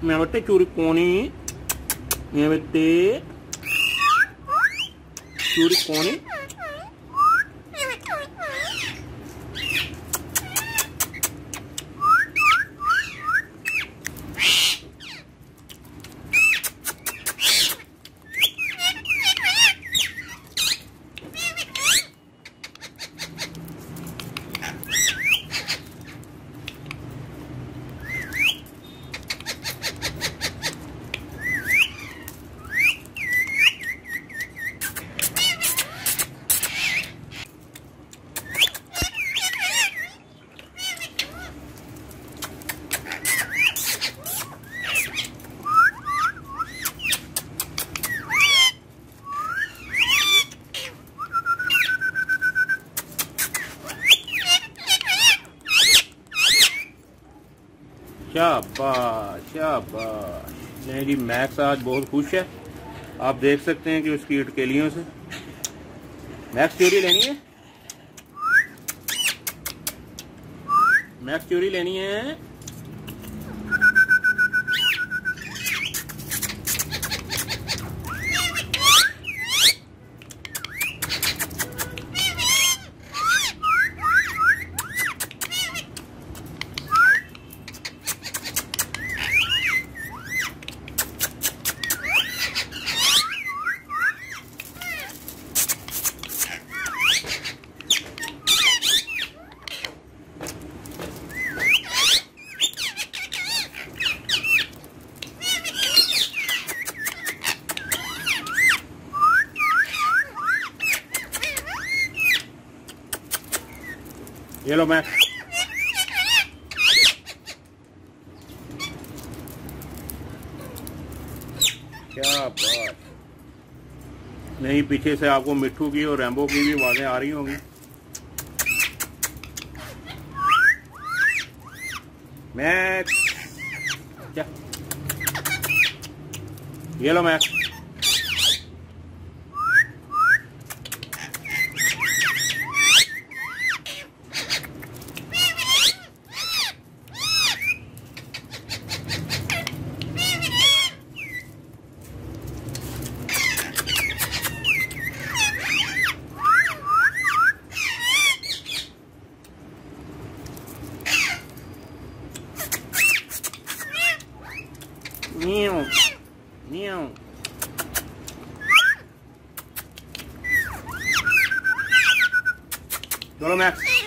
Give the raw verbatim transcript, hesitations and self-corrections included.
मैं बेटे चूरी कोनी मैं बेटे चूरी कोनी शाबाश शाबाश। नहीं जी, मैक्स आज बहुत खुश है। आप देख सकते हैं कि उसकी अटकेलियों से। मैक्स चूरी लेनी है, मैक्स चूरी लेनी है। ये लो मैक्स। क्या बात। नहीं, पीछे से आपको मिट्ठू की और रैम्बो की भी आवाजें आ रही होंगी। मैक्स क्या, ये लो मैक्स। Meow, meow. चलो मैक्स।